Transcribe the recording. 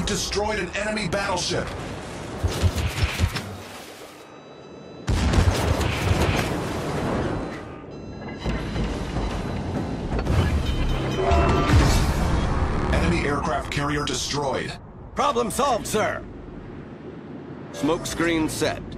destroyed an enemy battleship. Enemy aircraft carrier destroyed. Problem solved, sir. Smoke screen set.